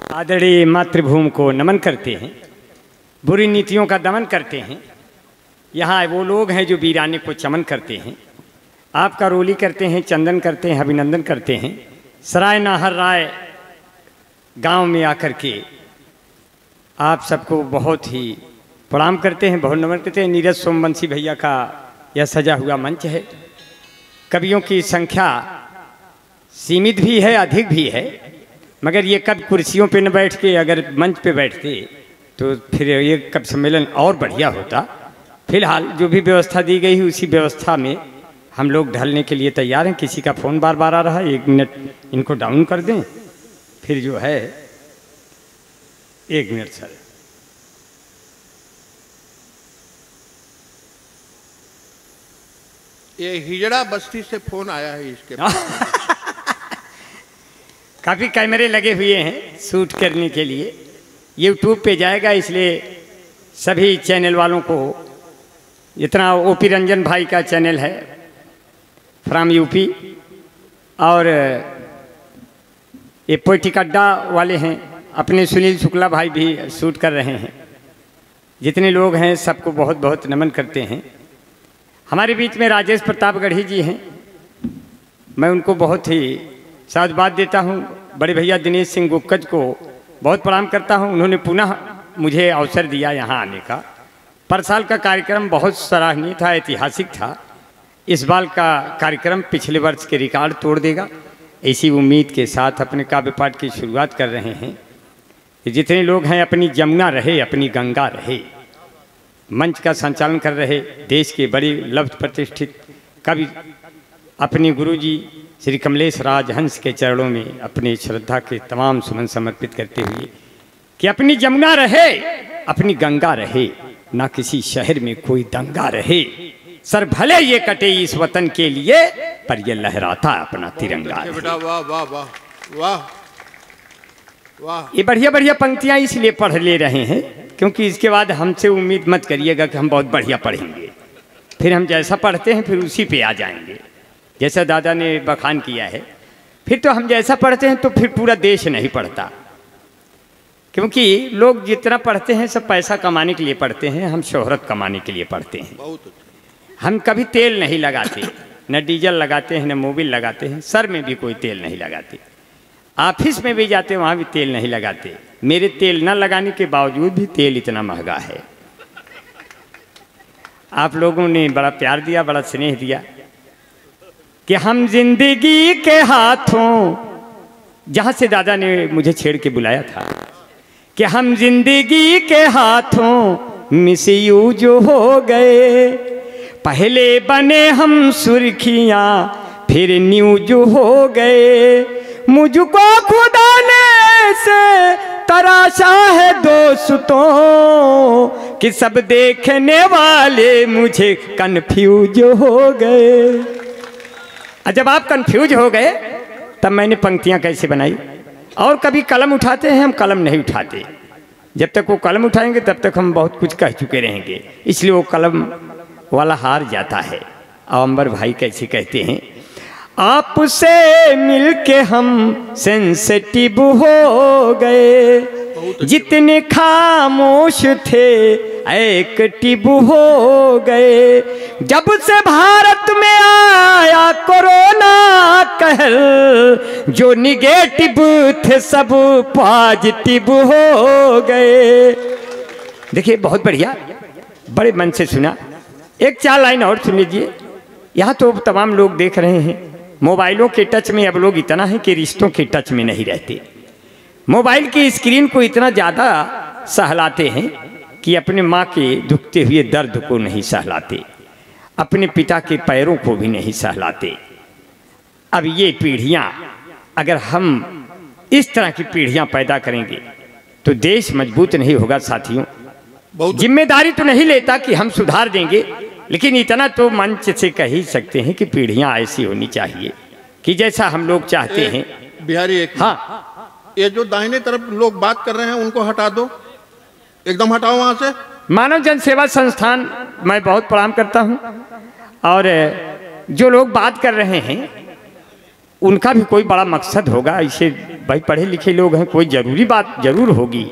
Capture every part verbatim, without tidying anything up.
आदरणीय मातृभूमि को नमन करते हैं, बुरी नीतियों का दमन करते हैं। यहाँ वो लोग हैं जो वीराने को चमन करते हैं, आपका रोली करते हैं, चंदन करते हैं, अभिनंदन करते हैं। सराय नाहर राय गांव में आकर के आप सबको बहुत ही प्रणाम करते हैं, बहुत नमन करते हैं। नीरज सोमवंशी भैया का यह सजा हुआ मंच है। कवियों की संख्या सीमित भी है, अधिक भी है, मगर ये कब कुर्सियों पे न बैठ के अगर मंच पे बैठते तो फिर ये कब सम्मेलन और बढ़िया होता। फिलहाल जो भी व्यवस्था दी गई है उसी व्यवस्था में हम लोग ढलने के लिए तैयार हैं। किसी का फ़ोन बार बार आ रहा है, एक मिनट इनको डाउन कर दें, फिर जो है एक मिनट सर। ये हिजड़ा बस्ती से फोन आया है इसके काफ़ी कैमरे लगे हुए हैं शूट करने के लिए, यूट्यूब पे जाएगा, इसलिए सभी चैनल वालों को, इतना ओपी रंजन भाई का चैनल है फ्राम यूपी, और ये पोइटिक अड्डा वाले हैं अपने सुनील शुक्ला भाई भी शूट कर रहे हैं। जितने लोग हैं सबको बहुत बहुत नमन करते हैं। हमारे बीच में राजेश प्रतापगढ़ी जी हैं, मैं उनको बहुत ही साधुवाद देता हूँ। बड़े भैया दिनेश सिंह गुक्कज को बहुत प्रणाम करता हूँ, उन्होंने पुनः मुझे अवसर दिया यहाँ आने का। पर साल का कार्यक्रम बहुत सराहनीय था, ऐतिहासिक था। इस बार का कार्यक्रम पिछले वर्ष के रिकॉर्ड तोड़ देगा, इसी उम्मीद के साथ अपने काव्य पाठ की शुरुआत कर रहे हैं। जितने लोग हैं अपनी जमुना रहे, अपनी गंगा रहे। मंच का संचालन कर रहे देश के बड़े लब्ध प्रतिष्ठित कवि अपने गुरुजी श्री कमलेश राज हंस के चरणों में अपने श्रद्धा के तमाम सुमन समर्पित करते हुए कि अपनी जमुना रहे, अपनी गंगा रहे, ना किसी शहर में कोई दंगा रहे। सर भले ये कटे इस वतन के लिए, पर ये लहराता अपना तिरंगा। वाह वाह वाह वाह वाह। ये बढ़िया बढ़िया पंक्तियां इसलिए पढ़ ले रहे हैं क्योंकि इसके बाद हमसे उम्मीद मत करिएगा कि हम बहुत बढ़िया पढ़ेंगे, फिर हम जैसा पढ़ते हैं फिर उसी पे आ जाएंगे। जैसा दादा ने बखान किया है, फिर तो हम जैसा पढ़ते हैं तो फिर पूरा देश नहीं पढ़ता, क्योंकि लोग जितना पढ़ते हैं सब पैसा कमाने के लिए पढ़ते हैं, हम शोहरत कमाने के लिए पढ़ते हैं। हम कभी तेल नहीं लगाते, न डीजल लगाते हैं, न मोबिल लगाते हैं, सर में भी कोई तेल नहीं लगाते। ऑफिस में भी जाते वहाँ भी तेल नहीं लगाते। मेरे तेल न लगाने के बावजूद भी तेल इतना महंगा है। आप लोगों ने बड़ा प्यार दिया, बड़ा स्नेह दिया कि हम जिंदगी के हाथों, जहाँ से दादा ने मुझे छेड़ के बुलाया था कि हम जिंदगी के हाथों मिसयूज हो गए। पहले बने हम सुर्खियाँ फिर न्यूज हो गए। मुझको खुदा ने से तराशा है दोस्तों कि सब देखने वाले मुझे कन्फ्यूज हो गए। जब आप कन्फ्यूज हो गए तब मैंने पंक्तियां कैसे बनाई। और कभी कलम उठाते हैं, हम कलम नहीं उठाते। जब तक वो कलम उठाएंगे तब तक हम बहुत कुछ कह चुके रहेंगे, इसलिए वो कलम वाला हार जाता है। अवंबर भाई कैसे कहते हैं, आपसे मिलके हम सेंसिटिव हो गए, जितने खामोश थे एक्टिव हो गए। जब से भारत में आया कोरोना कहर, जो निगेटिव थे सब पॉजिटिव हो गए। देखिए बहुत बढ़िया, बड़े मन से सुना। एक चार लाइन और सुन लीजिए। यहाँ तो तमाम लोग देख रहे हैं, मोबाइलों के टच में अब लोग इतना है कि रिश्तों के टच में नहीं रहते। मोबाइल की स्क्रीन को इतना ज़्यादा सहलाते हैं कि अपने माँ के दुखते हुए दर्द को नहीं सहलाते, अपने पिता के पैरों को भी नहीं सहलाते। अब ये पीढ़ियाँ, अगर हम इस तरह की पीढ़ियाँ पैदा करेंगे तो देश मजबूत नहीं होगा साथियों। जिम्मेदारी तो नहीं लेता कि हम सुधार देंगे, लेकिन इतना तो मंच से कह ही सकते हैं कि पीढ़ियाँ ऐसी होनी चाहिए कि जैसा हम लोग चाहते हैं। बिहारी एक हाँ, ये जो दाहिने तरफ लोग बात कर रहे हैं उनको हटा दो, एकदम हटाओ वहां से। मानव जन सेवा संस्थान मैं बहुत प्रणाम करता हूं, और जो लोग बात कर रहे हैं उनका भी कोई बड़ा मकसद होगा। इसे भाई पढ़े लिखे लोग हैं, कोई ज़रूरी बात ज़रूर होगी।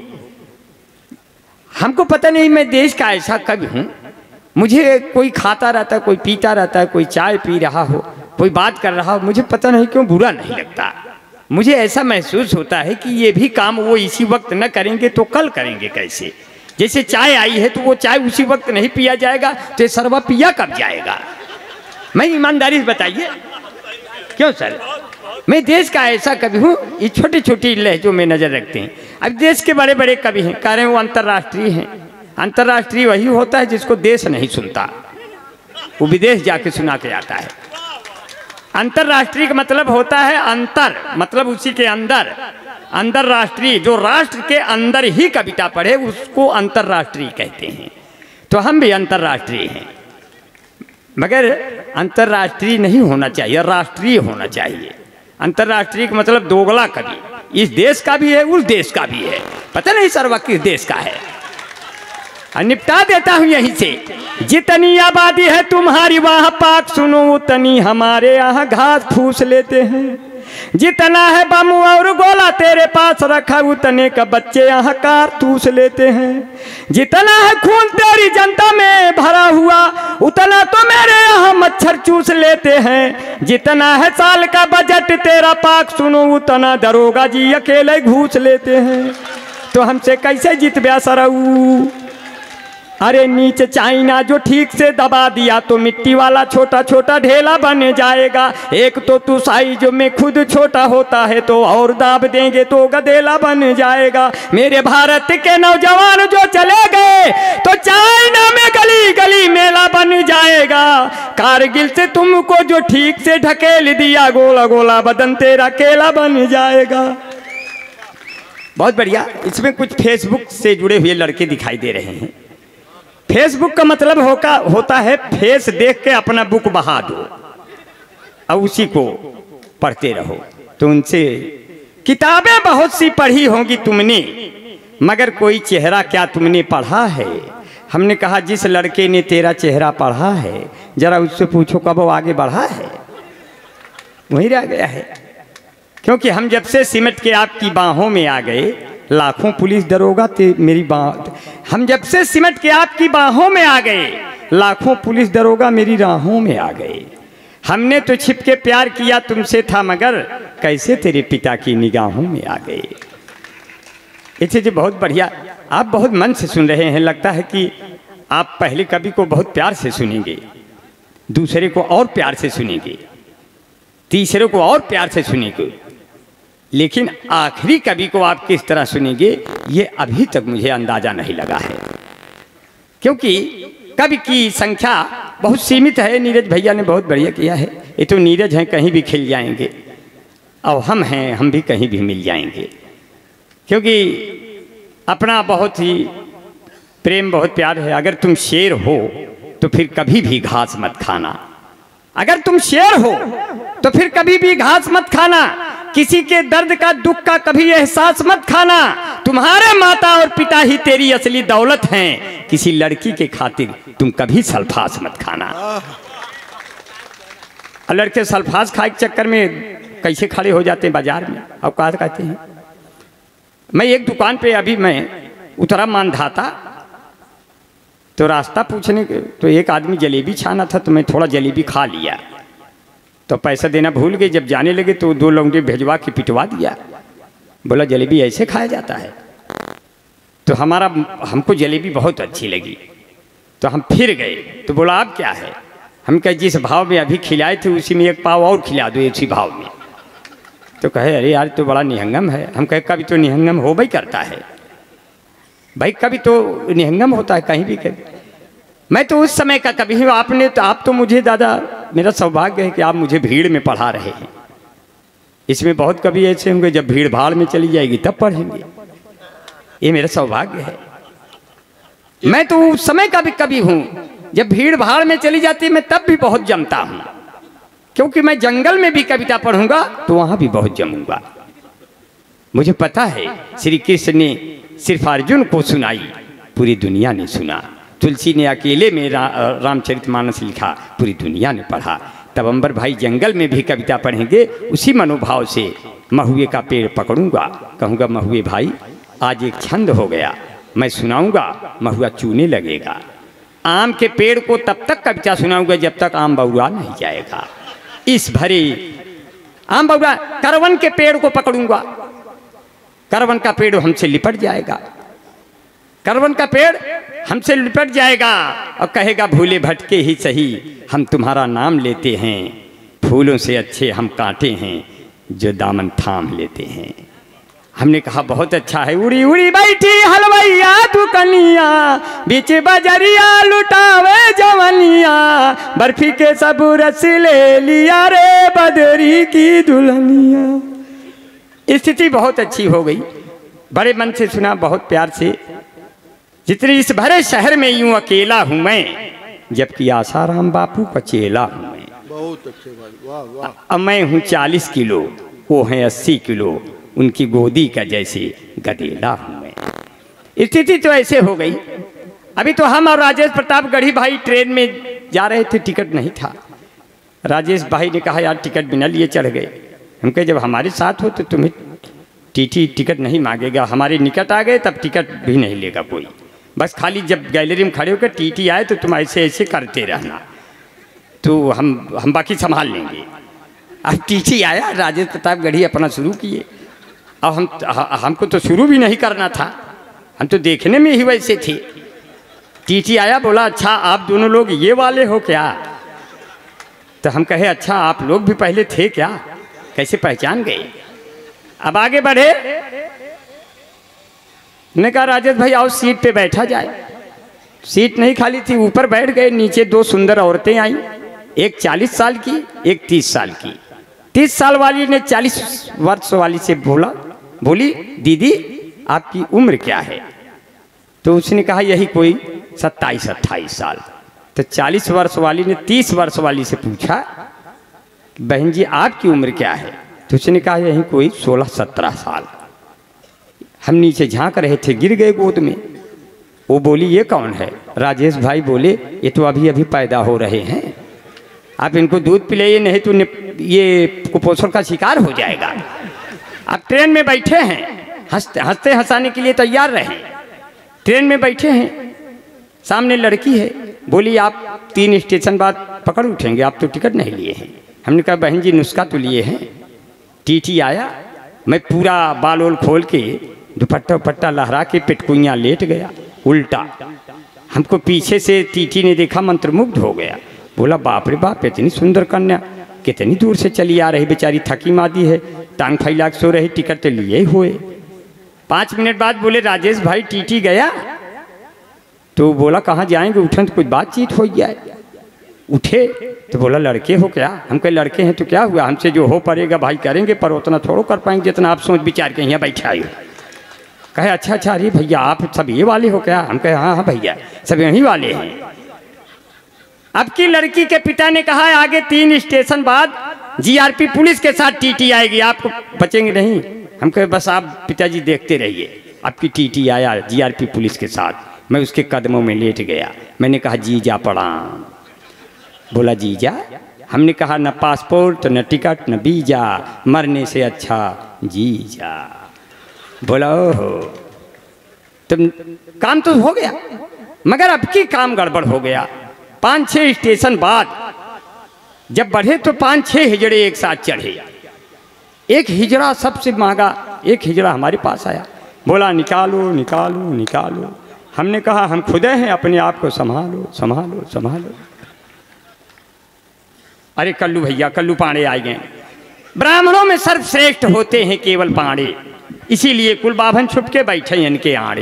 हमको पता नहीं मैं देश का ऐसा कवि हूँ। मुझे कोई खाता रहता है, कोई पीता रहता है, कोई चाय पी रहा हो, कोई बात कर रहा हो, मुझे पता नहीं क्यों बुरा नहीं लगता। मुझे ऐसा महसूस होता है कि ये भी काम वो इसी वक्त न करेंगे तो कल करेंगे कैसे। जैसे चाय आई है तो वो चाय उसी वक्त नहीं पिया जाएगा तो ये सरवा पिया कब जाएगा। मैं ईमानदारी से बताइए क्यों सर, मैं देश का ऐसा कवि हूँ। ये छोटी छोटी लहजों में नज़र रखते हैं। अब देश के बड़े बड़े कवि हैं, कह रहे हैं वो अंतर्राष्ट्रीय हैं। अंतर्राष्ट्रीय वही होता है जिसको देश नहीं सुनता, वो विदेश जाके सुना के आता है। अंतर्राष्ट्रीय का मतलब होता है अंतर, मतलब उसी के अंदर। अंतर्राष्ट्रीय जो राष्ट्र के अंदर ही कविता पढ़े उसको अंतर्राष्ट्रीय कहते हैं। तो हम भी अंतर्राष्ट्रीय हैं, मगर अंतर्राष्ट्रीय नहीं होना चाहिए, राष्ट्रीय होना चाहिए। अंतर्राष्ट्रीय का मतलब दोगला कवि, इस देश का भी है उस देश का भी है, पता नहीं सर्वा किस देश का है। निपटा देता हूँ यहीं से। जितनी आबादी है तुम्हारी वहाँ पाक सुनो, उतनी हमारे यहाँ घास फूस लेते हैं। जितना है बम और गोला तेरे पास रखा, उतने का बच्चे यहाँ कारतूस लेते हैं। जितना है खून तेरी जनता में भरा हुआ, उतना तो मेरे यहाँ मच्छर चूस लेते हैं। जितना है साल का बजट तेरा पाक सुनो, उतना दरोगा जी अकेले घूस लेते हैं। तो हमसे कैसे जीत ब्या सरऊ। अरे नीचे चाइना जो ठीक से दबा दिया तो मिट्टी वाला छोटा छोटा ढेला बन जाएगा। एक तो तू साइज में खुद छोटा होता है तो और दाब देंगे तो गधेला बन जाएगा। मेरे भारत के नौजवान जो चले गए तो चाइना में गली गली मेला बन जाएगा। कारगिल से तुमको जो ठीक से ढकेल दिया, गोला गोला बदन तेरा केला बन जाएगा। बहुत बढ़िया। इसमें कुछ फेसबुक से जुड़े हुए लड़के दिखाई दे रहे हैं। फेसबुक का मतलब होगा होता है फेस देख के अपना बुक बहा दो और उसी को पढ़ते रहो। तो उनसे किताबें बहुत सी पढ़ी होंगी तुमने, मगर कोई चेहरा क्या तुमने पढ़ा है। हमने कहा जिस लड़के ने तेरा चेहरा पढ़ा है जरा उससे पूछो कब वो आगे बढ़ा है, वहीं रह गया है। क्योंकि हम जब से सिमट के आपकी बाहों में आ गए, लाखों पुलिस दरोगा ते मेरी बात, हम जब से सिमट के आपकी बाहों में आ गए, लाखों पुलिस दरोगा मेरी राहों में आ गए। हमने तो छिप के प्यार किया तुमसे था, मगर कैसे तेरे पिता की निगाहों में आ गए। इसे जी बहुत बढ़िया। आप बहुत मन से सुन रहे हैं, लगता है कि आप पहले कवि को बहुत प्यार से सुनेंगे, दूसरे को और प्यार से सुनेंगे, तीसरे को और प्यार से सुनेंगे, लेकिन आखिरी कवि को आप किस तरह सुनेंगे ये अभी तक मुझे अंदाजा नहीं लगा है। क्योंकि कवि की संख्या बहुत सीमित है। नीरज भैया ने बहुत बढ़िया किया है। ये तो नीरज हैं, कहीं भी खिल जाएंगे, और हम हैं, हम भी कहीं भी मिल जाएंगे। क्योंकि अपना बहुत ही प्रेम, बहुत प्यार है। अगर तुम शेर हो तो फिर कभी भी घास मत खाना। अगर तुम शेर हो तो फिर कभी भी घास मत खाना। किसी के दर्द का, दुख का कभी एहसास मत खाना। तुम्हारे माता और पिता ही तेरी असली दौलत हैं। किसी लड़की के खातिर तुम कभी सल्फास मत खाना। और लड़के सल्फास खाए के चक्कर में कैसे खड़े हो जाते हैं बाजार में, अब कहा कहते हैं। मैं एक दुकान पे अभी मैं उतरा मानधाता, तो रास्ता पूछने के तो एक आदमी जलेबी छाना था, तो मैं थोड़ा जलेबी खा लिया। तो पैसा देना भूल गए। जब जाने लगे तो दो लौंडे भेजवा के पिटवा दिया। बोला जलेबी ऐसे खाया जाता है। तो हमारा हमको जलेबी बहुत अच्छी लगी, तो हम फिर गए। तो बोला आप क्या है। हम कहे जिस भाव में अभी खिलाए थे उसी में एक पाव और खिला दो इसी भाव में। तो कहे अरे यार तो बड़ा निहंगम है। हम कहे कभी तो निहंगम हो भाई करता है भाई, कभी तो निहंगम होता है कहीं भी कभी। मैं तो उस समय का कभी हूँ। आपने तो आप तो मुझे दादा, मेरा सौभाग्य है कि आप मुझे भीड़ में पढ़ा रहे हैं। इसमें बहुत कभी ऐसे होंगे जब भीड़ भाड़ में चली जाएगी तब पढ़ेंगे, ये मेरा सौभाग्य है। मैं तो उस समय का भी कभी हूँ जब भीड़ भाड़ में चली जाती है, मैं तब भी बहुत जमता हूँ। क्योंकि मैं जंगल में भी कविता पढ़ूंगा तो वहाँ भी बहुत जमूंगा। मुझे पता है श्री कृष्ण ने सिर्फ अर्जुन को सुनाई, पूरी दुनिया ने सुना। तुलसी ने अकेले में रा, रामचरितमानस लिखा, पूरी दुनिया ने पढ़ा। तब अंबर भाई जंगल में भी कविता पढ़ेंगे उसी मनोभाव से। महुए का पेड़ पकड़ूंगा, कहूँगा महुए भाई आज एक छंद हो गया, मैं सुनाऊंगा, महुआ चूने लगेगा। आम के पेड़ को तब तक कविता सुनाऊंगा जब तक आम बउरा नहीं जाएगा। इस भरे आम बउरा करवन के पेड़ को पकड़ूंगा, करवन का पेड़ हमसे लिपट जाएगा, करवन का पेड़ हमसे लिपट जाएगा और कहेगा भूले भटके ही सही हम तुम्हारा नाम लेते हैं, फूलों से अच्छे हम कांटे हैं जो दामन थाम लेते हैं। हमने कहा बहुत अच्छा है। उड़ी उड़ी बैठी हलवैया तू कनिया, बीच बजरिया लुटावे जवनिया, बर्फी के सब रस ले लिया रे बदरी की दुल्हनिया। स्थिति बहुत अच्छी हो गई, बड़े मन से सुना, बहुत प्यार से। जितनी इस भरे शहर में यूं अकेला हूं मैं, जबकि आसाराम बापू का चेला हूं मैं। बहुत अच्छे भाई, वाह वाह। अब मैं हूं चालीस किलो, वो है अस्सी किलो, उनकी गोदी का जैसे गदेला हूं मैं। स्थिति तो ऐसे हो गई। अभी तो हम और राजेश प्रताप गढ़ी भाई ट्रेन में जा रहे थे, टिकट नहीं था। राजेश भाई ने कहा यार टिकट बिना लिए चढ़ गए। हम कहे जब हमारे साथ हो तो तुम्हें टीटी टिकट नहीं मांगेगा, हमारे निकट आ गए तब टिकट भी नहीं लेगा कोई, बस खाली जब गैलरी में खड़े होकर टीटी आए तो तुम ऐसे ऐसे करते रहना, तो हम हम बाकी संभाल लेंगे। अब टीटी आया, राजेश प्रताप गढ़ी अपना शुरू किए। अब हम हमको तो शुरू भी नहीं करना था, हम तो देखने में ही वैसे थे। टीटी आया, बोला अच्छा आप दोनों लोग ये वाले हो क्या? तो हम कहे अच्छा आप लोग भी पहले थे क्या, कैसे पहचान गए? अब आगे बढ़े, ने कहा राजेश भाई आओ सीट पे बैठा जाए। सीट नहीं खाली थी, ऊपर बैठ गए। नीचे दो सुंदर औरतें आई, एक चालीस साल की, एक तीस साल की। तीस साल वाली ने चालीस वर्ष वाली से बोला बोली दीदी आपकी उम्र क्या है? तो उसने कहा यही कोई सत्ताईस अट्ठाईस साल। तो चालीस वर्ष वाली ने तीस वर्ष वाली से पूछा बहन जी आपकी उम्र क्या है? तो उसने कहा यही कोई सोलह सत्रह साल। हम नीचे झांक रहे थे, गिर गए गोद में। वो बोली ये कौन है? राजेश भाई बोले ये तो अभी अभी पैदा हो रहे हैं, आप इनको दूध पिलाइए नहीं तो ये कुपोषण का शिकार हो जाएगा। आप ट्रेन में बैठे हैं, हंसते हंसते हंसाने के लिए तैयार रहे। ट्रेन में बैठे हैं, सामने लड़की है, बोली आप तीन स्टेशन बाद पकड़ उठेंगे, आप तो टिकट नहीं लिए हैं। हमने कहा बहन जी नुस्खा तो लिए हैं। टीटी आया, मैं पूरा बाल ओल खोल के दुपट्टा उपट्टा लहरा के पिटकुइयाँ लेट गया उल्टा। हमको पीछे से टीटी ने देखा, मंत्रमुग्ध हो गया। बोला बाप रे बाप इतनी सुंदर कन्या कितनी दूर से चली आ रही, बेचारी थकी मादी है, टांग फैला के सो रही, टिकट तो लिए हुए। पाँच मिनट बाद बोले राजेश भाई टीटी गया? तो बोला कहाँ जाएंगे, उठें तो कुछ बातचीत हो जाए। उठे तो बोला लड़के हो क्या? हम कहे लड़के हैं तो क्या हुआ, हमसे जो हो पड़ेगा भाई करेंगे, पर उतना थोड़ो कर पाएंगे जितना आप सोच विचार के यहाँ बैठे आए हो। कहे अच्छा अच्छा अरे भैया आप सब ये वाले हो क्या? हम कहे हाँ हाँ भैया सब यहीं वाले हैं। अब की लड़की के पिता ने कहा आगे तीन स्टेशन बाद जीआरपी पुलिस के साथ टीटी आएगी, आपको बचेंगे नहीं। हम कहे बस आप पिताजी देखते रहिए। आपकी टीटी आया जीआरपी पुलिस के साथ, मैं उसके कदमों में लेट गया। मैंने कहा जीजा प्रणाम। बोला जीजा? हमने कहा न पासपोर्ट न टिकट न वीजा, मरने से अच्छा जीजा। बोला ओहो, तुम काम तो हो गया, मगर अब की काम गड़बड़ हो गया। पाँच छः स्टेशन बाद जब बढ़े तो पाँच छः हिजड़े एक साथ चढ़े। एक हिजड़ा सबसे महंगा, एक हिजड़ा हमारे पास आया, बोला निकालो निकालो निकालो। हमने कहा हम खुदे हैं, अपने आप को संभालो संभालो संभालो। अरे कल्लू भैया, कल्लू पांडे आ गए। ब्राह्मणों में सर्वश्रेष्ठ होते हैं केवल पांडे, इसीलिए कुल बाभन छुप के बैठे इनके आड़े।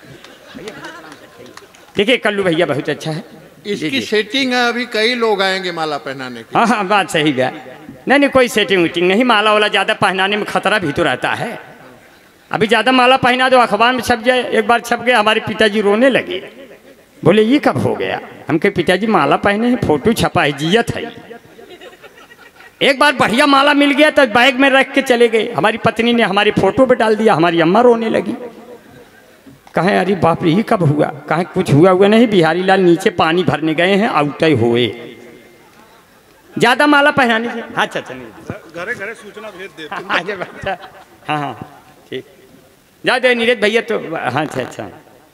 देखिए कल्लू भैया बहुत अच्छा है, इसकी सेटिंग है, अभी कई लोग आएंगे माला पहनाने के। हाँ हाँ बात सही है। नहीं नहीं कोई सेटिंग वेटिंग नहीं, माला वाला ज़्यादा पहनाने में खतरा भी तो रहता है। अभी ज़्यादा माला पहना दो अखबार में छप जाए। एक बार छप गया, हमारे पिताजी रोने लगे, बोले ये कब हो गया? हम कहे पिताजी माला पहने हैं, फोटो छपा है, जियत है। एक बार बढ़िया माला मिल गया तो बैग में रख के चले गए। हमारी पत्नी ने हमारी फोटो पे डाल दिया, हमारी अम्मा रोने लगी। कहें अरे बाप रे ये कब हुआ? कहें कुछ हुआ हुआ नहीं, बिहारी लाल नीचे पानी भरने गए हैं, आउटे हुए। ज्यादा माला पहनाने से। हाँ अच्छा अच्छा नहीं घरे घरे सूचना भेज दे। हाँ अच्छा अच्छा हाँ हाँ ठीक जा दे नीरज भैया तो। हाँ अच्छा अच्छा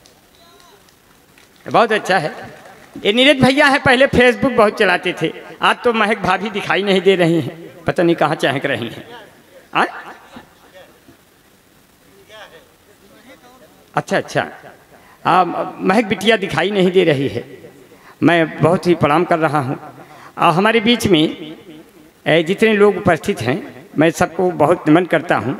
बहुत अच्छा है। ये नीरज भैया है, पहले फेसबुक बहुत चलाते थे, आज तो महक भाभी दिखाई नहीं दे रही हैं, पता नहीं कहाँ चहक रही हैं। आ? अच्छा अच्छा आ, महक बिटिया दिखाई नहीं दे रही है। मैं बहुत ही प्रणाम कर रहा हूँ। और हमारे बीच में जितने लोग उपस्थित हैं मैं सबको बहुत नमन करता हूँ।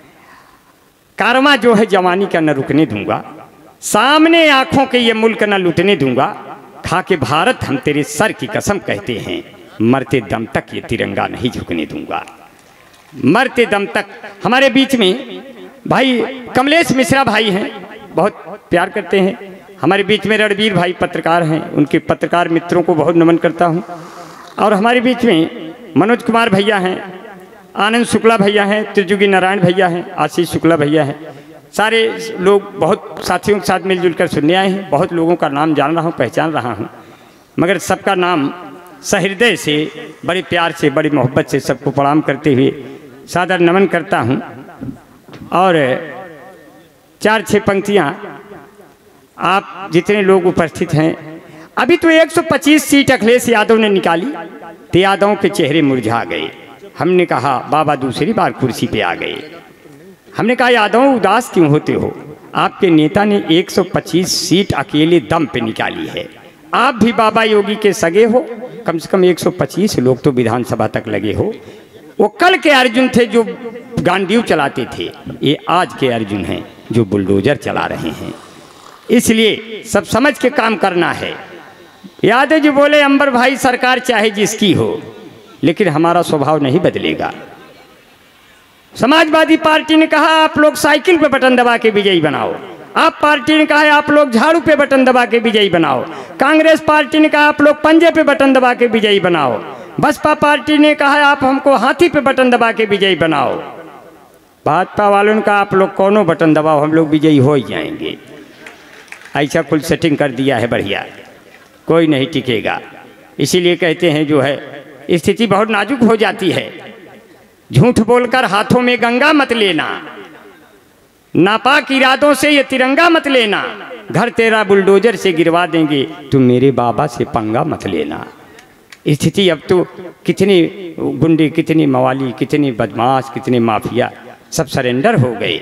कारवां जो है जवानी का न रुकने दूंगा, सामने आंखों के ये मुल्क न लूटने दूंगा, खा के भारत हम तेरे सर की कसम कहते हैं, मरते दम तक ये तिरंगा नहीं झुकने दूंगा। मरते दम तक। हमारे बीच में भाई कमलेश मिश्रा भाई हैं, बहुत प्यार करते हैं। हमारे बीच में रणवीर भाई पत्रकार हैं, उनके पत्रकार मित्रों को बहुत नमन करता हूं। और हमारे बीच में मनोज कुमार भैया हैं, आनंद शुक्ला भैया हैं, त्रिजुगी नारायण भैया हैं, आशीष शुक्ला भैया हैं। सारे लोग बहुत साथियों के साथ मिलजुल कर सुनने आए हैं। बहुत लोगों का नाम जान रहा हूँ, पहचान रहा हूँ, मगर सबका नाम सहृदय से, बड़े प्यार से, बड़ी मोहब्बत से सबको प्रणाम करते हुए सादर नमन करता हूँ। और चार छः पंक्तियाँ आप जितने लोग उपस्थित हैं, अभी तो एक सौ पच्चीस सीट अखिलेश यादव ने निकाली तो यादवों के चेहरे मुरझा गए। हमने कहा बाबा दूसरी बार कुर्सी पे आ गए। हमने कहा यादव उदास क्यों होते हो, आपके नेता ने एक सौ पच्चीस सीट अकेले दम पे निकाली है, आप भी बाबा योगी के सगे हो, कम से कम एक सौ पच्चीस लोग तो विधानसभा तक लगे हो। वो कल के अर्जुन थे जो गांडीव चलाते थे, ये आज के अर्जुन हैं जो बुलडोजर चला रहे हैं। इसलिए सब समझ के काम करना है। यादव जी बोले अंबर भाई सरकार चाहे जिसकी हो, लेकिन हमारा स्वभाव नहीं बदलेगा। समाजवादी पार्टी ने कहा आप लोग साइकिल पे बटन दबा के विजयी बनाओ, आप पार्टी ने कहा आप लोग झाड़ू पे बटन दबा के विजयी बनाओ, कांग्रेस पार्टी ने कहा आप लोग पंजे पे बटन दबा के विजयी बनाओ, बसपा पार्टी ने कहा आप हमको हाथी पे बटन दबा के विजयी बनाओ, भाजपा वालों ने कहा आप लोग कौनों बटन दबाओ हम लोग विजयी हो ही जाएंगे। ऐसा कुल सेटिंग कर दिया है बढ़िया, कोई नहीं टिकेगा। इसीलिए कहते हैं जो है स्थिति बहुत नाजुक हो जाती है। झूठ बोलकर हाथों में गंगा मत लेना, नापाक इरादों से ये तिरंगा मत लेना, घर तेरा बुलडोजर से गिरवा देंगे, तुम मेरे बाबा से पंगा मत लेना। स्थिति अब तो कितने गुंडे, कितनी मवाली, कितनी बदमाश, कितने माफिया सब सरेंडर हो गए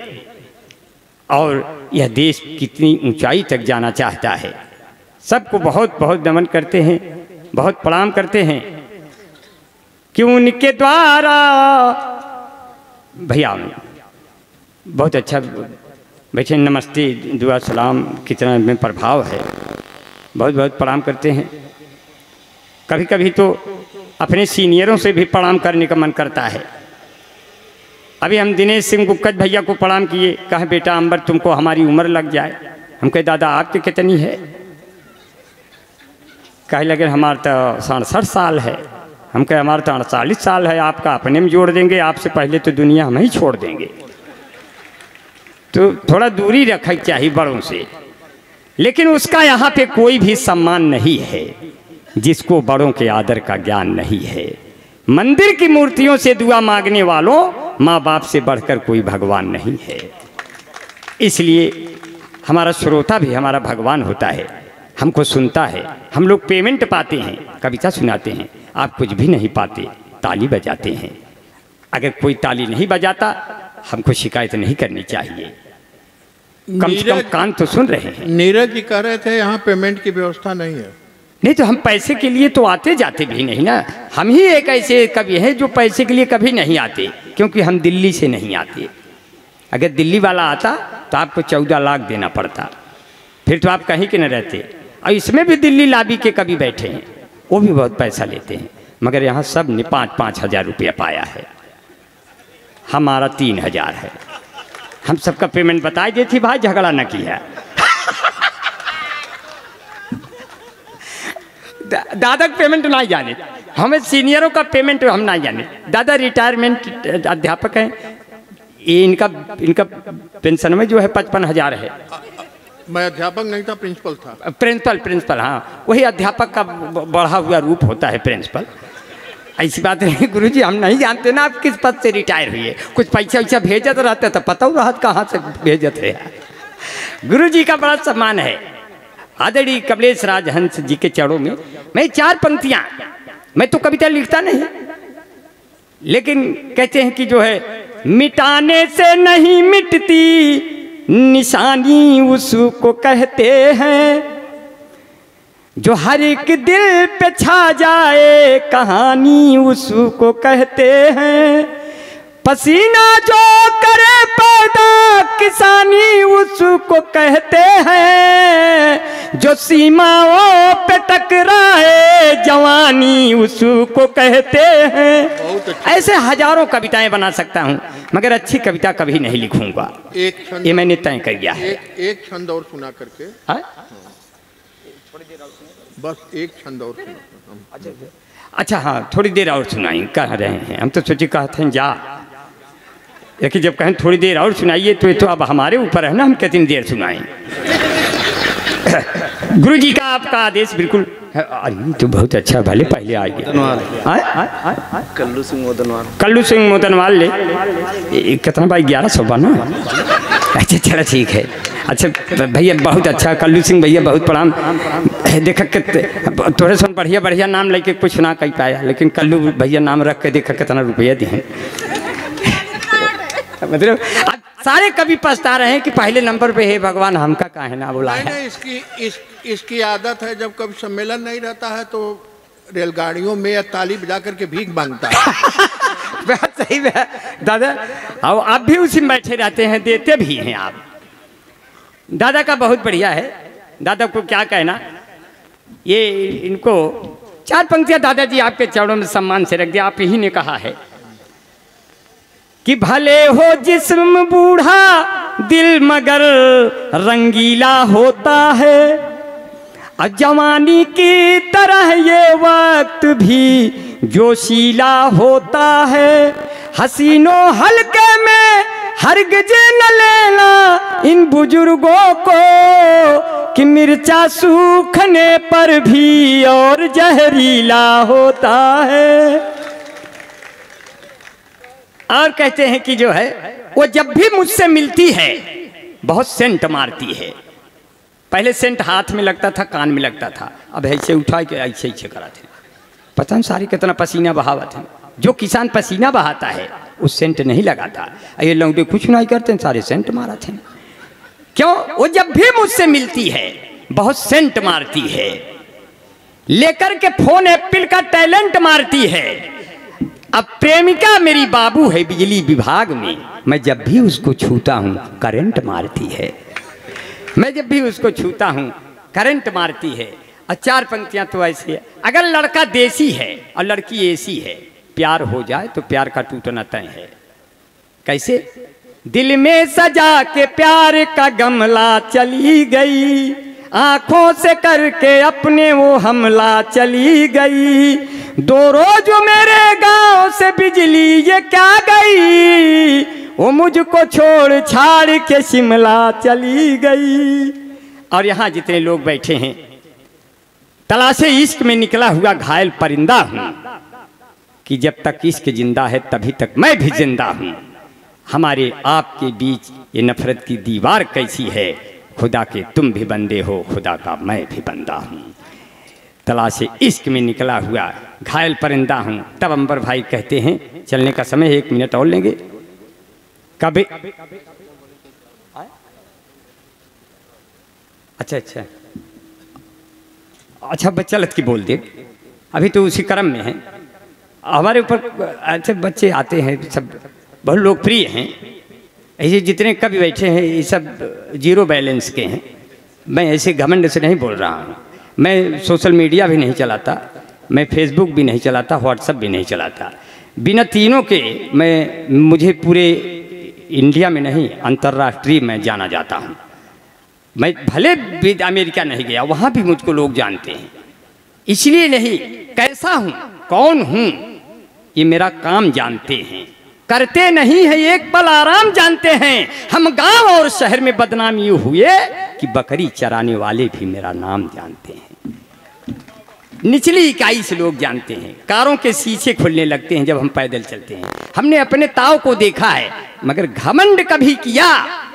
और यह देश कितनी ऊंचाई तक जाना चाहता है। सबको बहुत बहुत नमन करते हैं, बहुत प्रणाम करते हैं कि उनके द्वारा भैया बहुत अच्छा बैठे, नमस्ते दुआ सलाम कितना में प्रभाव है, बहुत बहुत प्रणाम करते हैं। कभी कभी तो अपने सीनियरों से भी प्रणाम करने का मन करता है। अभी हम दिनेश सिंह गुक्कज भैया को प्रणाम किए, कहे बेटा अंबर तुमको हमारी उम्र लग जाए। हम कहे दादा आपकी कितनी है? कहे लगे हमारा तो सड़सठ साल है। हम कहे हमारा तो अड़तालीस साल है, आपका अपने में जोड़ देंगे, आपसे पहले तो दुनिया हम ही छोड़ देंगे। तो थोड़ा दूरी रखनी चाहिए बड़ों से, लेकिन उसका यहाँ पे कोई भी सम्मान नहीं है जिसको बड़ों के आदर का ज्ञान नहीं है। मंदिर की मूर्तियों से दुआ मांगने वालों माँ बाप से बढ़कर कोई भगवान नहीं है। इसलिए हमारा श्रोता भी हमारा भगवान होता है, हमको सुनता है। हम लोग पेमेंट पाते हैं, कविता सुनाते हैं, आप कुछ भी नहीं पाते, ताली बजाते हैं। अगर कोई ताली नहीं बजाता हमको शिकायत नहीं करनी चाहिए, कम से कम कान तो सुन रहे हैं। नीरज जी कह रहे थे यहाँ पेमेंट की व्यवस्था नहीं है। नहीं तो हम पैसे के लिए तो आते जाते भी नहीं ना। हम ही एक ऐसे कवि हैं जो पैसे के लिए कभी नहीं आते, क्योंकि हम दिल्ली से नहीं आते। अगर दिल्ली वाला आता तो आपको चौदह लाख देना पड़ता, फिर तो आप कहीं के न रहते। और इसमें भी दिल्ली लाबी के कभी बैठे हैं, वो भी बहुत पैसा लेते हैं, मगर यहाँ सब ने पाँच पाँच हजार रुपया पाया है, हमारा तीन हजार है। हम सबका पेमेंट बताई दी थी भाई, झगड़ा न किया। दा, दादा का पेमेंट ना जाने, हमें सीनियरों का पेमेंट हम ना जाने। दादा रिटायरमेंट अध्यापक हैं, ये इनका इनका पेंशन में जो है पचपन हजार है। मैं अध्यापक नहीं था, प्रिंसिपल था। प्रिंसिपल प्रिंसिपल हाँ, वही अध्यापक का बढ़ा हुआ रूप होता है प्रिंसिपल। ऐसी बात नहीं गुरुजी, हम नहीं जानते ना आप किस पद से रिटायर हुए। कुछ पैसा वैसा भेजत रहते तो पता रहा कहाँ से भेजत है। गुरुजी का बड़ा सम्मान है। आदरणीय कमलेश राज हंस जी के चरणों में मैं चार पंक्तियां, मैं तो कविता लिखता नहीं, लेकिन कहते हैं कि जो है मिटाने से नहीं मिटती निशानी उसको कहते हैं, जो हर एक दिल पे छा जाए कहानी उसको कहते हैं, पसीना जो करे पैदा किसानी उसको कहते हैं, जो सीमाओं पे टकराए जवानी उसको कहते हैं। ऐसे हजारों कविताएं बना सकता हूं, मगर अच्छी कविता कभी नहीं लिखूंगा। एक छंद, ये मैंने तय कर दिया है। एक, एक छंद और सुना करके हा? बस एक छंद और सुना। अच्छा हाँ, थोड़ी देर और सुनाई कह रहे हैं, हम तो सोचे कहते हैं जा, लेकिन जब कहें थोड़ी देर और सुनाइए तो ये तो अब हमारे ऊपर है ना, हम कितनी देर सुनाएं। गुरुजी का आपका आदेश बिल्कुल। अरे तो बहुत अच्छा, भले पहले आ गया। कल्लू सिंह मोदनवाल, कल्लू सिंह मोदनवाल ले ये कितना भाई, ग्यारह सौ बना। अच्छा चलो ठीक है। अच्छा भैया बहुत अच्छा, कल्लू सिंह भैया बहुत प्रणाम। देखा थोड़े सुन बढ़िया बढ़िया नाम लेके कुछ ना कह पाया, लेकिन कल्लू भैया नाम रख के देखा कितना रुपया दिए। मतलब सारे कवि पछता रहे हैं कि पहले नंबर पे है भगवान, हमका काहे ना बुलाया। नहीं, नहीं, इसकी इस, इसकी आदत है, जब कभी सम्मेलन नहीं रहता है तो रेलगाड़ियों में या ताली बजा करके भीख मांगता है। बात सही है दादा, और आप भी उसी में बैठे रहते हैं, देते भी हैं आप। दादा का बहुत बढ़िया है। दादा को क्या कहना, ये इनको चार पंक्तियां दादाजी आपके चरणों में सम्मान से रख दिया। आप ही ने कहा है कि भले हो जिस्म बूढ़ा दिल मगर रंगीला होता है, और जवानी की तरह ये वक्त भी जोशीला होता है, हसीनों हल्के में हरगिज न लेना इन बुजुर्गों को, कि मिर्चा सूखने पर भी और जहरीला होता है। और कहते हैं कि जो है वो जब भी मुझसे मिलती है बहुत सेंट मारती है। पहले सेंट हाथ में लगता था, कान में लगता था, अब ऐसे उठा के ऐसे ऐसे करा थे। पता नहीं सारी कितना पसीना बहावत है। जो किसान पसीना बहाता है उस सेंट नहीं लगाता। ये लौंडे कुछ नहीं करते, सारे सेंट मारा थे। क्यों? वो जब भी मुझसे मिलती है बहुत सेंट मारती है, लेकर के फोन एप्पल का टैलेंट मारती है। अब प्रेमिका मेरी बाबू है बिजली विभाग में, मैं जब भी उसको छूता हूं करंट मारती है। मैं जब भी उसको छूता हूं करंट मारती है। और चार पंक्तियां तो ऐसी है, अगर लड़का देसी है और लड़की ऐसी है, प्यार हो जाए तो प्यार का टूटना तय है। कैसे? दिल में सजा के प्यार का गमला चली गई, आंखों से करके अपने वो हमला चली गई, दो रोज मेरे गांव से बिजली ये क्या गई, वो मुझको छोड़ छाड़ के शिमला चली गई। और यहाँ जितने लोग बैठे हैं, तलाशे इश्क में निकला हुआ घायल परिंदा हूँ, कि जब तक इश्क जिंदा है तभी तक मैं भी जिंदा हूँ। हमारे आपके बीच ये नफरत की दीवार कैसी है, खुदा के तुम भी बंदे हो, खुदा का मैं भी बंदा हूँ। तलाशे इश्क में निकला हुआ घायल परिंदा हूँ। तब अंबर भाई कहते हैं चलने का समय, एक मिनट और लेंगे। कभी अच्छा अच्छा अच्छा बच्चा लत की बोल दे, अभी तो उसी क्रम में है। हमारे ऊपर अच्छे बच्चे आते हैं, सब बहुत लोकप्रिय हैं। ऐसे जितने कभी बैठे हैं ये सब जीरो बैलेंस के हैं। मैं ऐसे घमंड से नहीं बोल रहा हूँ। मैं सोशल मीडिया भी नहीं चलाता, मैं फेसबुक भी नहीं चलाता, व्हाट्सएप भी नहीं चलाता। बिना तीनों के मैं मुझे पूरे इंडिया में नहीं अंतर्राष्ट्रीय मैं जाना जाता हूँ। मैं भले भी अमेरिका नहीं गया, वहाँ भी मुझको लोग जानते हैं। इसलिए नहीं, कैसा हूँ, कौन हूँ, ये मेरा काम जानते हैं। करते नहीं है एक पल आराम जानते हैं। हम गांव और शहर में बदनामी हुए कि बकरी चराने वाले भी मेरा नाम जानते हैं। निचली इकाई से लोग जानते हैं। कारों के शीशे खुलने लगते हैं जब हम पैदल चलते हैं। हमने अपने ताव को देखा है, मगर घमंड कभी किया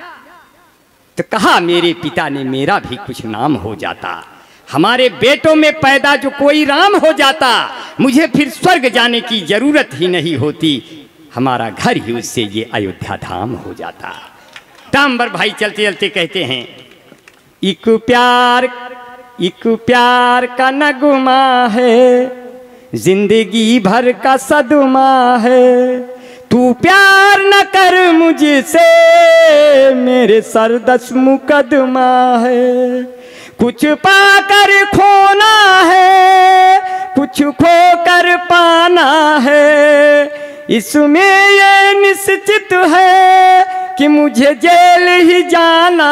तो कहा मेरे पिता ने मेरा भी कुछ नाम हो जाता, हमारे बेटों में पैदा जो कोई राम हो जाता, मुझे फिर स्वर्ग जाने की जरूरत ही नहीं होती, हमारा घर ही उससे ये अयोध्या धाम हो जाता। तांबर भाई चलते चलते कहते हैं, एक प्यार एक प्यार का नगमा है, जिंदगी भर का सदमा है, तू प्यार न कर मुझसे मेरे सर दस मुकदमा है, कुछ पाकर खोना है, कुछ खोकर पाना है, इसमें ये निश्चित है कि मुझे जेल ही जाना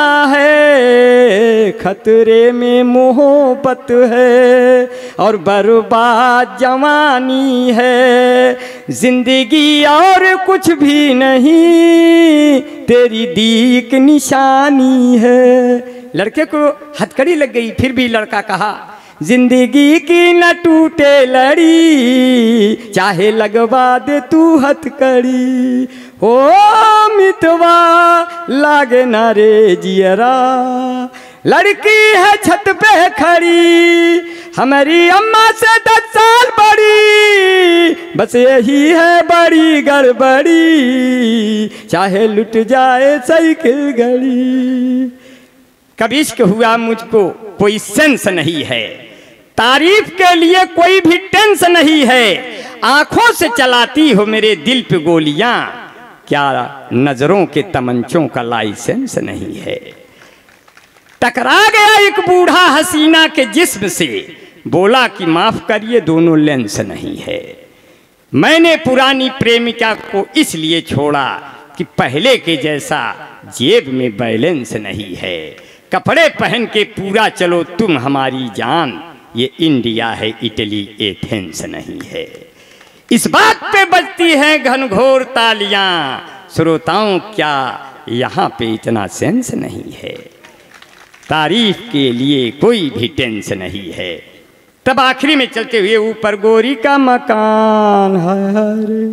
है, खतरे में मोहब्बत है और बर्बाद जवानी है, जिंदगी और कुछ भी नहीं, तेरी दीक निशानी है। लड़के को हथकड़ी लग गई, फिर भी लड़का कहा, जिंदगी की न टूटे लड़ी, चाहे लगवा दे तू हथकड़ी, ओ मितवा लागे ना रे जियरा, लड़की है छत पे खड़ी, हमारी अम्मा से दस साल बड़ी, बस यही है बड़ी गड़बड़ी, चाहे लुट जाए साइकिल घड़ी। कभी इश्क हुआ मुझको कोई सेंस नहीं है, तारीफ के लिए कोई भी टेंस नहीं है, आंखों से चलाती हो मेरे दिल पे गोलियां, क्या नजरों के तमंचों का लाइसेंस नहीं है। टकरा गया एक बूढ़ा हसीना के जिस्म से, बोला कि माफ करिए दोनों लेंस नहीं है। मैंने पुरानी प्रेमिका को इसलिए छोड़ा कि पहले के जैसा जेब में बैलेंस नहीं है, कपड़े पहन के पूरा चलो तुम हमारी जान, ये इंडिया है इटली एथेंस नहीं है। इस बात पे बजती हैं घनघोर तालियां, श्रोताओं क्या यहाँ पे इतना सेंस नहीं है, तारीफ के लिए कोई भी टेंस नहीं है। तब आखिरी में चलते हुए, ऊपर गोरी का मकान है,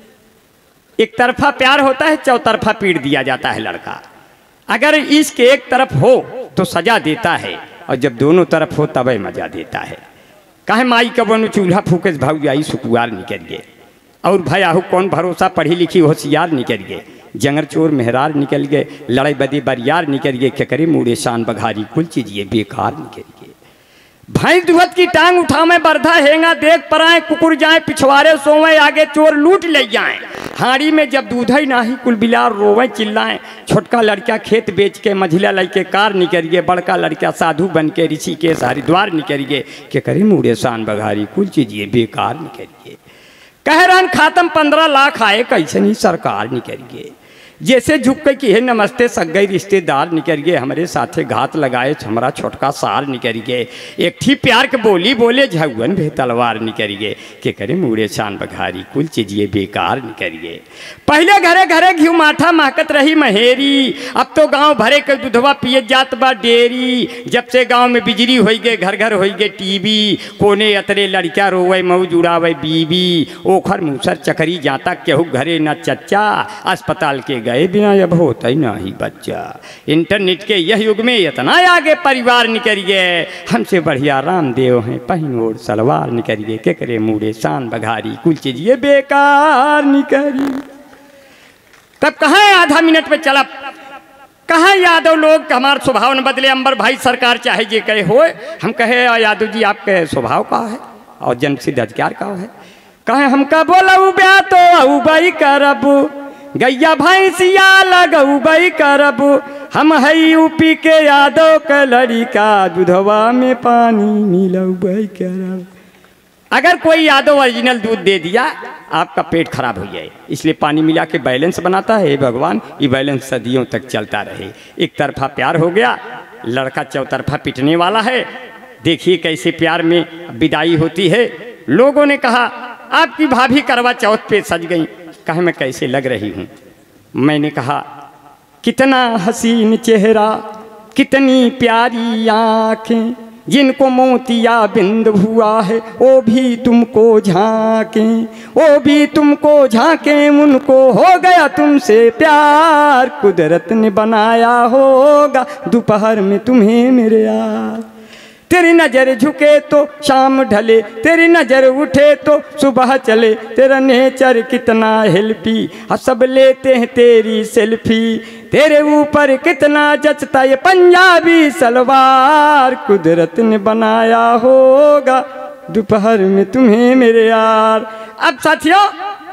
एक तरफा प्यार होता है, चौतरफा पीट दिया जाता है लड़का। अगर इसके एक तरफ हो तो सजा देता है, और जब दोनों तरफ हो तब मजा देता है। काहे माई का बनो चूल्हा फूके भाऊ जाई सुकुआर निकल गए, और भाई आहू कौन भरोसा पढ़ी लिखी होशियार निकल गए, जंगर चोर मेहरार निकल गए, लड़ाई बदी बरियार निकल गए, क्या करे मुड़े शान बघारी कुल चीज ये बेकार निकल गए। भैंस दुहत की टांग उठावे बरधा हेंगा देख पराए, कुकुर जाए पिछवाड़े सोवे, आगे चोर लूट ले जाए, हाड़ी में जब दूध ही नाही कुल बिलार रोवे चिल्लाए, छोटका लड़का खेत बेच के मझिला लड़के कार निकल गए, बड़का लड़का साधु बन के ऋषि के हरिद्वार निकल गए, क्या करे मुड़े शान बघारी कुल चीज ये बेकार निकल गए। कहरान खातम पंद्रह लाख आए, कैसे नहीं सरकार निकल गए, जैसे झुक के कि हे नमस्ते सगई रिश्तेदार निकल गए, हमारे साथे घात लगाए हमारा छोटका सार निकल गए, एक थी प्यार के बोली बोले झगवन भे तलवार निकल गए, के करे मुड़े शान बघारी कुल चीज ये बेकार निकल गए। पहले घरे घरे घी माठा महकत रही महेरी, अब तो गांव भरे के दूधवा पिए जात बा डेरी, जब से गांव में बिजली हो गए घर घर हो गए टीवी, कोने अतरे लड़का रोवे मऊ जुड़ावे बीबी, ओखर मूसर चकरी जाता केहू घरे न चच्चा, अस्पताल के गए बिना अब होता ही ना ही बच्चा। इंटरनेट के यह युग में इतना आगे परिवार निकल गए, हमसे बढ़िया रामदेव हैं पहन ओढ़ सलवार निकल गए, के करे मुड़े शान बघारी कुल चीज ये बेकार निकली। तब कहाँ आधा मिनट में चला, कहाँ यादव लोग हमारा स्वभाव न बदले, अंबर भाई सरकार चाहे जे कहे हो, हम कहे यादव जी आपके स्वभाव का है और जन्म सिद्ध अधिकार का है, कहे हमका बोला ब्या तो अऊ बाई करब, गैया भैंसिया लगऊ बई करब, हम है यूपी के यादव के लड़का, दूधवा में पानी मिलऊ बई करब। अगर कोई यादव ओरिजिनल दूध दे दिया आपका पेट खराब हो जाए, इसलिए पानी मिला के बैलेंस बनाता है। भगवान ये बैलेंस सदियों तक चलता रहे। एक तरफा प्यार हो गया, लड़का चौतरफा पिटने वाला है। देखिए कैसे प्यार में विदाई होती है। लोगों ने कहा आपकी भाभी करवा चौथ पे सज गई, कहे मैं कैसे लग रही हूँ। मैंने कहा कितना हसीन चेहरा, कितनी प्यारी आँखें, जिनको मोतिया बिंद हुआ है वो भी तुमको झांके, वो भी तुमको झांके, उनको हो गया तुमसे प्यार, कुदरत ने बनाया होगा दोपहर में तुम्हें मेरे यार। तेरी नज़र झुके तो शाम ढले, तेरी नज़र उठे तो सुबह चले, तेरा नेचर कितना हेल्पी, सब लेते हैं तेरी सेल्फी, तेरे ऊपर कितना जचता ये पंजाबी सलवार, कुदरत ने बनाया होगा दोपहर में तुम्हें मेरे यार। अब साथियों,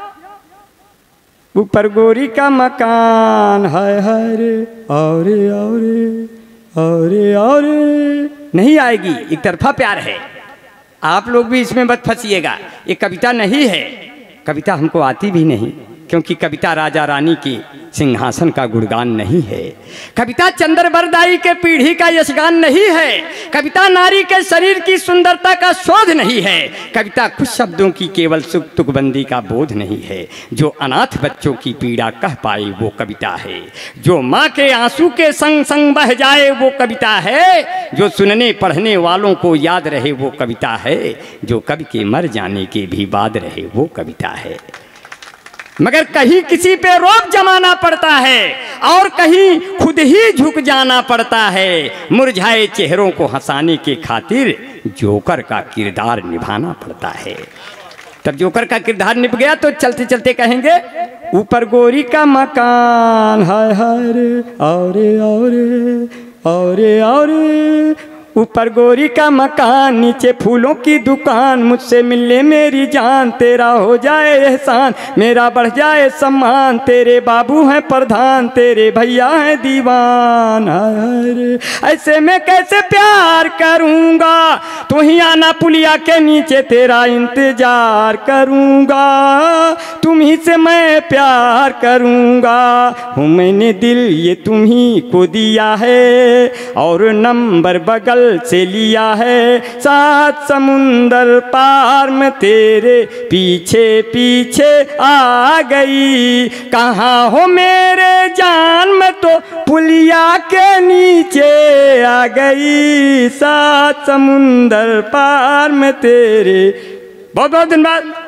ऊपर गोरी का मकान, हाय हाय रे, और और और और नहीं आएगी, एक तरफा प्यार है। आप लोग भी इसमें मत फंसिएगा, ये कविता नहीं है, कविता हमको आती भी नहीं, क्योंकि कविता राजा रानी की सिंहासन का गुणगान नहीं है, कविता चंद्रबरदाई के पीढ़ी का यशगान नहीं है, कविता नारी के शरीर की सुंदरता का शोध नहीं है, कविता कुछ शब्दों की केवल सुख तुकबंदी का बोध नहीं है, जो अनाथ बच्चों की पीड़ा कह पाए वो कविता है, जो माँ के आंसू के संग संग बह जाए वो कविता है, जो सुनने पढ़ने वालों को याद रहे वो कविता है, जो कवि के मर जाने के भी बाद रहे वो कविता है। मगर कहीं किसी पे रोब जमाना पड़ता है और कहीं खुद ही झुक जाना पड़ता है, मुरझाए चेहरों को हंसाने के खातिर जोकर का किरदार निभाना पड़ता है। तब जोकर का किरदार निभ गया तो चलते चलते कहेंगे, ऊपर गोरी का मकान, हाय हाय रे, और और और और ऊपर गोरी का मकान, नीचे फूलों की दुकान, मुझसे मिलने मेरी जान, तेरा हो जाए एहसान, मेरा बढ़ जाए सम्मान, तेरे बाबू हैं प्रधान, तेरे भैया हैं दीवान, ऐसे में कैसे प्यार करूँगा, तू ही आना पुलिया के नीचे तेरा इंतजार करूँगा, तुम ही से मैं प्यार करूँगा, हूँ मैंने दिल ये तुम ही को दिया है, और नंबर बगल से लिया है, सात समुंदर पार में तेरे पीछे पीछे आ गई, कहाँ हो मेरे जान में तो पुलिया के नीचे आ गई, सात समुंदर पार में तेरे। बहुत बहुत धन्यवाद।